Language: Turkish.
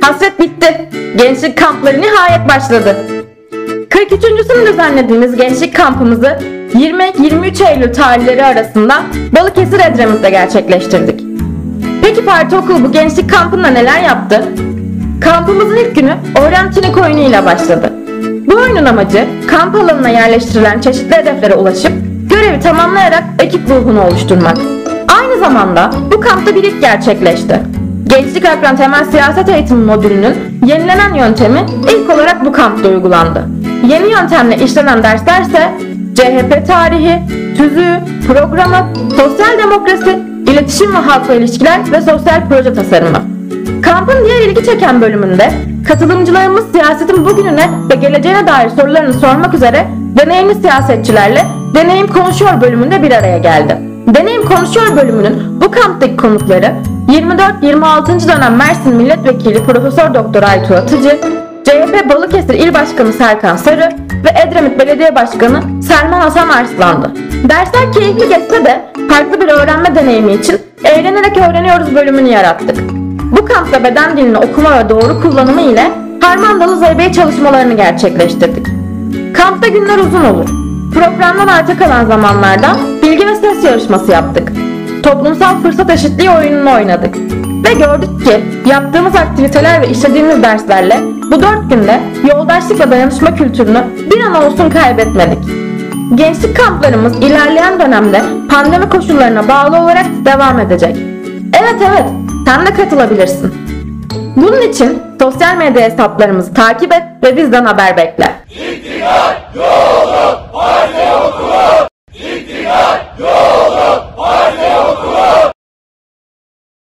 Hasret bitti. Gençlik kampları nihayet başladı. 43.sünü düzenlediğimiz gençlik kampımızı 20-23 Eylül tarihleri arasında Balıkesir Edremit'te gerçekleştirdik. Peki Parti Okulu bu gençlik kampında neler yaptı? Kampımızın ilk günü Orientinik oyunu ile başladı. Bu oyunun amacı kamp alanına yerleştirilen çeşitli hedeflere ulaşıp görevi tamamlayarak ekip ruhunu oluşturmak. Aynı zamanda bu kampta bir ilk gerçekleşti. Gençlik Akran Temel Siyaset Eğitimi modülünün yenilenen yöntemi ilk olarak bu kampta uygulandı. Yeni yöntemle işlenen dersler ise CHP tarihi, tüzüğü, programı, sosyal demokrasi, iletişim ve halkla ilişkiler ve sosyal proje tasarımı. Kampın diğer ilgi çeken bölümünde katılımcılarımız siyasetin bugününe ve geleceğine dair sorularını sormak üzere deneyimli siyasetçilerle Deneyim Konuşuyor bölümünde bir araya geldi. Deneyim Konuşuyor bölümünün bu kamptaki konukları 24-26. dönem Mersin Milletvekili Profesör Doktor Aytuğ Atıcı, CHP Balıkesir İl Başkanı Serkan Sarı ve Edremit Belediye Başkanı Selman Hasan Arslan'dı. Dersler keyifli geçse de farklı bir öğrenme deneyimi için Eğlenerek Öğreniyoruz bölümünü yarattık. Bu kampta beden dilini okuma ve doğru kullanımı ile Harmandalı Zeybeği çalışmalarını gerçekleştirdik. Kampta günler uzun olur. Programdan arta kalan zamanlarda bilgi ve ses yarışması yaptık. Toplumsal fırsat eşitliği oyununu oynadık. Ve gördük ki yaptığımız aktiviteler ve işlediğimiz derslerle bu 4 günde yoldaşlık ve dayanışma kültürünü bir an olsun kaybetmedik. Gençlik kamplarımız ilerleyen dönemde pandemi koşullarına bağlı olarak devam edecek. Evet, sen de katılabilirsin. Bunun için sosyal medya hesaplarımızı takip et ve bizden haber bekle. İktidar yok!